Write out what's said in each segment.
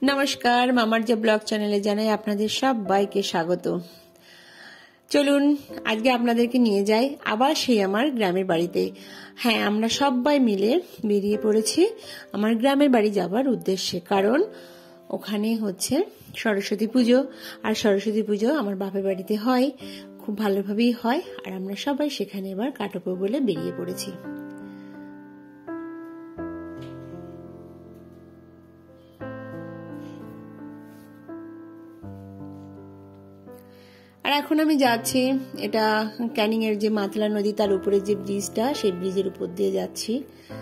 নমস্কার, মামার যে ব্লগ চ্যানেলে জানাই আপনাদের সবাইকে স্বাগত। চলুন আজকে আপনাদেরকে নিয়ে যাই আবার সেই আমার গ্রামের বাড়িতে। হ্যাঁ, আমরা সবাই মিলে বেরিয়ে পড়েছি আমার গ্রামের বাড়ি যাবার উদ্দেশ্যে, কারণ ওখানে হচ্ছে সরস্বতী পুজো। আর সরস্বতী পুজো আমার বাপের বাড়িতে হয়, খুব ভালোভাবেই হয়। আর আমরা সবাই সেখানে এবার কাটাবো বলে বেরিয়ে পড়েছি। আর এখন আমি যাচ্ছি, এটা ক্যানিং এর যে মাতলা নদী তার উপরে যে ব্রিজটা, সেই ব্রিজের উপর দিয়ে যাচ্ছি।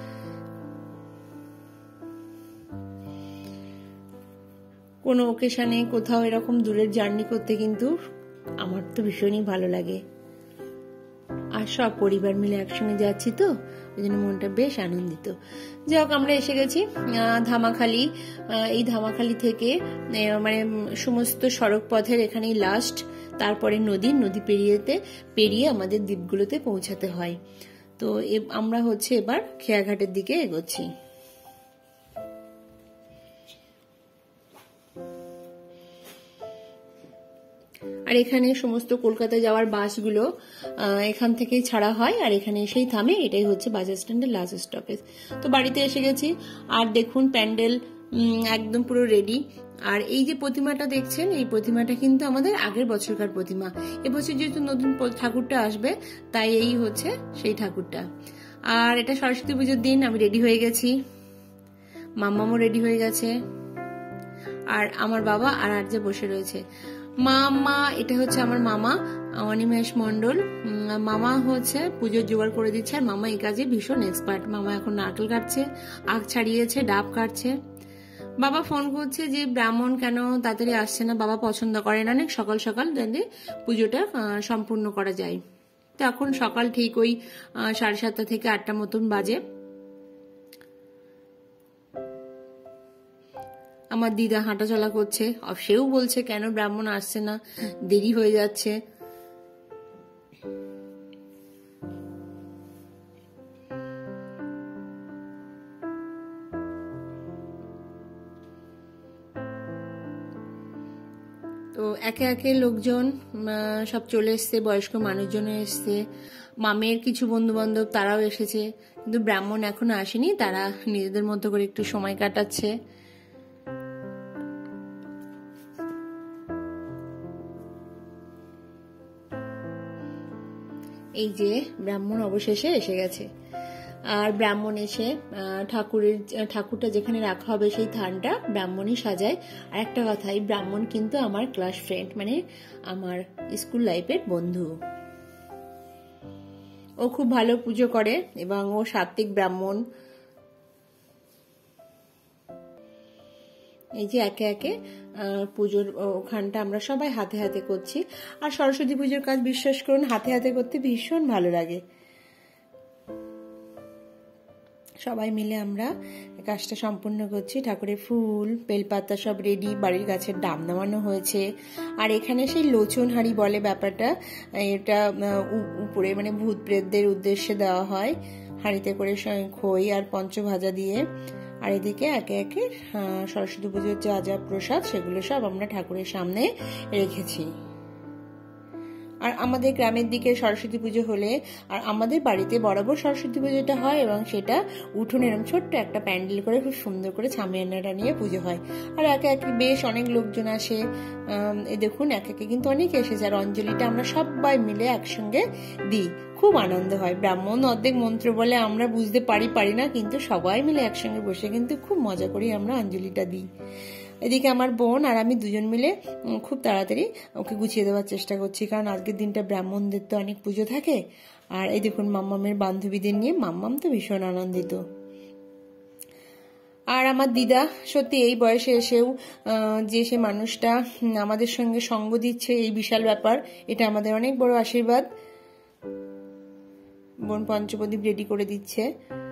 কোনো ওকেশনে কোথাও এরকম দূরের জার্নি করতে কিন্তু আমার তো ভীষণই ভালো লাগে। আর সব পরিবার মিলে একসঙ্গে যাচ্ছি তো, ওই জন্য মনটা বেশ আনন্দিত। যাই হোক, আমরা এসে গেছি ধামাখালি। এই ধামাখালি থেকে মানে সমস্ত সড়ক পথের এখানেই লাস্ট, তারপরে নদী পেরিয়ে আমাদের দ্বীপগুলোতে পৌঁছাতে হয়। তো আমরা হচ্ছে এবার খেয়াঘাটের দিকে এগোচ্ছি। আর এখানে সমস্ত কলকাতা যাওয়ার বাসগুলো এখান থেকেই ছাড়া হয় আর এখানে এসেই থামে। এটাই হচ্ছে বাস স্ট্যান্ডের লাস্ট স্টপেজ। তো বাড়িতে এসে গেছি, আর দেখুন প্যান্ডেল একদম পুরো রেডি। আর এই যে প্রতিমাটা দেখছেন, এই প্রতিমাটা কিন্তু আমাদের আগের বছরকার প্রতিমা। এবছর যেহেতু নতুন ঠাকুরটা আসবে, তাই এই হচ্ছে সেই ঠাকুরটা। আর এটা সরস্বতী পুজোর দিন আমি রেডি হয়ে গেছি, মাম্মামও রেডি হয়ে গেছে, আর আমার বাবা আর যে বসে রয়েছে। মামা, এটা হচ্ছে আমার মামা অনিমেষ মন্ডল। মামা হচ্ছে পুজোর জোগাড় করে দিচ্ছে, আর মামা এই কাজে ভীষণ এক্সপার্ট। মামা এখন নারকেল কাটছে, আখ ছাড়িয়েছে, ডাব কাটছে। বাবা ফোন করছে যে ব্রাহ্মণ কেন তাড়াতাড়ি আসছে না, বাবা পছন্দ করেন অনেক সকাল সকাল যাতে পুজোটা সম্পূর্ণ করা যায়। তো এখন সকাল ঠিক ওই 7:30 থেকে 8টা মতন বাজে। আমার দিদা হাঁটাচলা করছে, সেও বলছে কেন ব্রাহ্মণ আসছে না, দেরি হয়ে যাচ্ছে। তো একে একে লোকজন সব চলে এসছে, বয়স্ক মানুষজন এসছে, মামের কিছু বন্ধু বান্ধব তারাও এসেছে, কিন্তু ব্রাহ্মণ এখনো আসেনি। তারা নিজেদের মতো করে একটু সময় কাটাচ্ছে। এই যে ব্রাহ্মণ অবশেষে এসে গেছে। আর ব্রাহ্মণ এসে ঠাকুরটা যেখানে রাখা হবে সেই থানটা ব্রাহ্মণই সাজায়। আর একটা কথা, এই ব্রাহ্মণ কিন্তু আমার ক্লাস ফ্রেন্ড, মানে আমার স্কুল লাইফের বন্ধু। ও খুব ভালো পুজো করে এবং ও সাত্ত্বিক ব্রাহ্মণ। এই যে একে একে পুজোর ওখানটা আমরা সবাই হাতে হাতে করছি। আর সরস্বতী পুজোর কাজ বিশ্বাস করুন হাতে হাতে করতে ভীষণ ভালো লাগে। সবাই মিলে আমরা কাজটা সম্পূর্ণ করছি। ঠাকুরের ফুল বেলপাতা সব রেডি, বাড়ির গাছের ডাব নামানো হয়েছে। আর এখানে সেই লোচন হাঁড়ি বলে ব্যাপারটা, এটা উপরে মানে ভূত প্রেতদের উদ্দেশ্যে দেওয়া হয়, হাঁড়িতে করে খই আর পঞ্চভাজা দিয়ে। আর এদিকে একে একে সরস্বতী পুজোর যা যা প্রসাদ সেগুলো সব আমরা ঠাকুরের সামনে রেখেছি। আর আমাদের গ্রামের দিকে সরস্বতী পুজো হলে, আর আমাদের বাড়িতে বরাবর সরস্বতী পুজোটা হয়, এবং সেটা উঠোনে এরকম ছোট্ট একটা প্যান্ডেল করে খুব সুন্দর করে ছামিয়ানাটা নিয়ে পুজো হয়। আর একে একে বেশ অনেক লোকজন আসে। এই দেখুন একে একে কিন্তু অনেকে এসেছে। আর অঞ্জলিটা আমরা সবাই মিলে একসঙ্গে দিই, খুব আনন্দ হয়। ব্রাহ্মণ অর্ধেক মন্ত্র বলে, আমরা বুঝতে পারি না, কিন্তু সবাই মিলে একসঙ্গে বসে কিন্তু খুব মজা করি আমরা অঞ্জলিটা দিই। এদিকে আমার বোন আর আমি দুজন মিলে খুব তাড়াতাড়ি ওকে গুছিয়ে দেওয়ার চেষ্টা করছি, কারণ আজকের দিনটা ব্রাহ্মণদের তো অনেক পুজো থাকে। আর এই দেখুন মাম্মামের বান্ধবীদের নিয়ে মাম্মাম তো ভীষণ আনন্দিত। আর আমার দিদা সত্যি এই বয়সে এসেও যে সে মানুষটা আমাদের সঙ্গে সঙ্গ দিচ্ছে, এই বিশাল ব্যাপার, এটা আমাদের অনেক বড় আশীর্বাদ। বোন পঞ্চপ্রদীপ রেডি করে দিচ্ছে।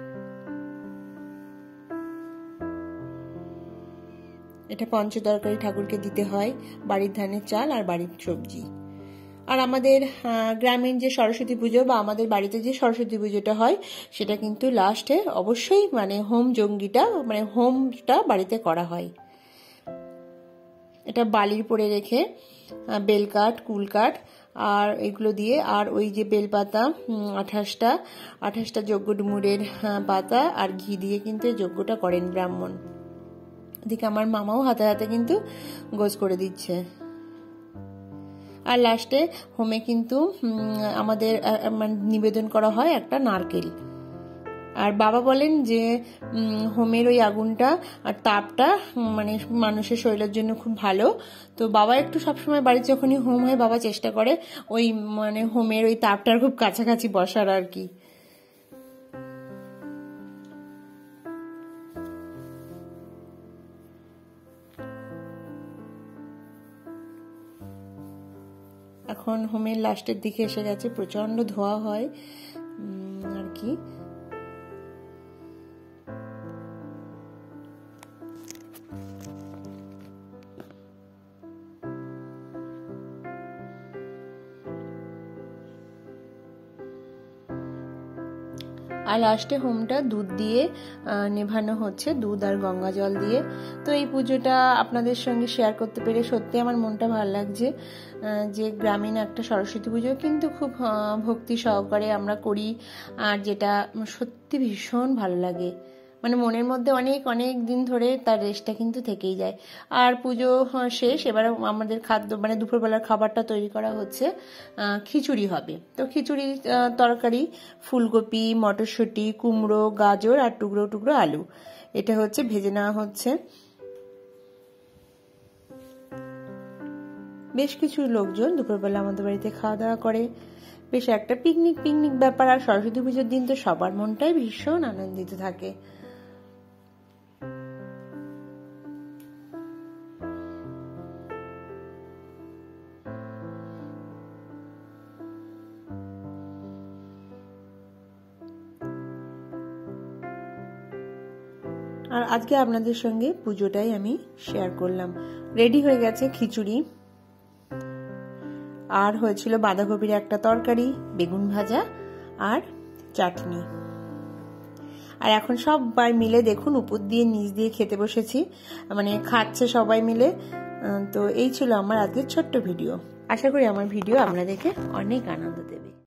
এটা পঞ্চতরকারি ঠাকুরকে দিতে হয়, বাড়ির ধানের চাল আর বাড়ির সবজি। আর আমাদের গ্রামীণ যে সরস্বতী পুজো বা আমাদের বাড়িতে যে সরস্বতী পুজোটা হয় সেটা কিন্তু লাস্টে অবশ্যই মানে হোমটা বাড়িতে করা হয়। এটা বালির পরে রেখে বেলকাঠ, কুলকাঠ আর এগুলো দিয়ে, আর ওই যে বেলপাতা 28টা যজ্ঞ ডুমুরের পাতা আর ঘি দিয়ে কিন্তু এই যজ্ঞটা করেন ব্রাহ্মণ। এদিকে আমার মামাও হাতে হাতে কিন্তু গোজ করে দিচ্ছে। আর লাস্টে হোমে কিন্তু আমাদের নিবেদন করা হয় একটা নারকেল। আর বাবা বলেন যে হোমের ওই আগুনটা আর তাপটা মানে মানুষের শরীরের জন্য খুব ভালো। তো বাবা একটু সবসময় বাড়িতে যখনই হোম হয় বাবা চেষ্টা করে ওই মানে হোমের ওই তাপটার খুব কাছাকাছি বসার আর কি। এখন হোমের লাস্টের দিকে এসে গেছে, প্রচন্ড ধোয়া হয় আর কি। আর লাস্টে হোমটা দুধ দিয়ে নেভানো হচ্ছে, দুধ আর গঙ্গা জল দিয়ে। তো এই পুজোটা আপনাদের সঙ্গে শেয়ার করতে পেরে সত্যি আমার মনটা ভালো লাগছে, যে গ্রামীণ একটা সরস্বতী পুজো কিন্তু খুব ভক্তি সহকারে আমরা করি, আর যেটা সত্যি ভীষণ ভালো লাগে, মানে মনের মধ্যে অনেক অনেক দিন ধরে তার রেশটা কিন্তু থেকেই যায়। আর পুজো শেষ, এবারে আমাদের খাদ্য মানে দুপুরবেলার খাবারটা তৈরি করা হচ্ছে, খিচুড়ি হবে। তো খিচুড়ি তরকারি ফুলকপি, মটরশুঁটি, কুমড়ো, গাজর আর টুকরো টুকরো আলু, এটা হচ্ছে ভেজে নেওয়া হচ্ছে। বেশ কিছু লোকজন দুপুরবেলা আমাদের বাড়িতে খাওয়া দাওয়া করে, বেশ একটা পিকনিক পিকনিক ব্যাপার। আর সরস্বতী পুজোর দিন তো সবার মনটাই ভীষণ আনন্দিত থাকে। আর আজকে আপনাদের সঙ্গে পুজোটাই আমি শেয়ার করলাম। রেডি হয়ে গেছে খিচুড়ি, আর হয়েছিল বাঁধাকপির একটা তরকারি, বেগুন ভাজা আর চাটনি। আর এখন সবাই মিলে দেখুন উপর দিয়ে নিচ দিয়ে খেতে বসেছি, মানে খাচ্ছে সবাই মিলে। তো এই ছিল আমার আজকের ছোট্ট ভিডিও। আশা করি আমার ভিডিও আপনাদেরকে অনেক আনন্দ দেবে।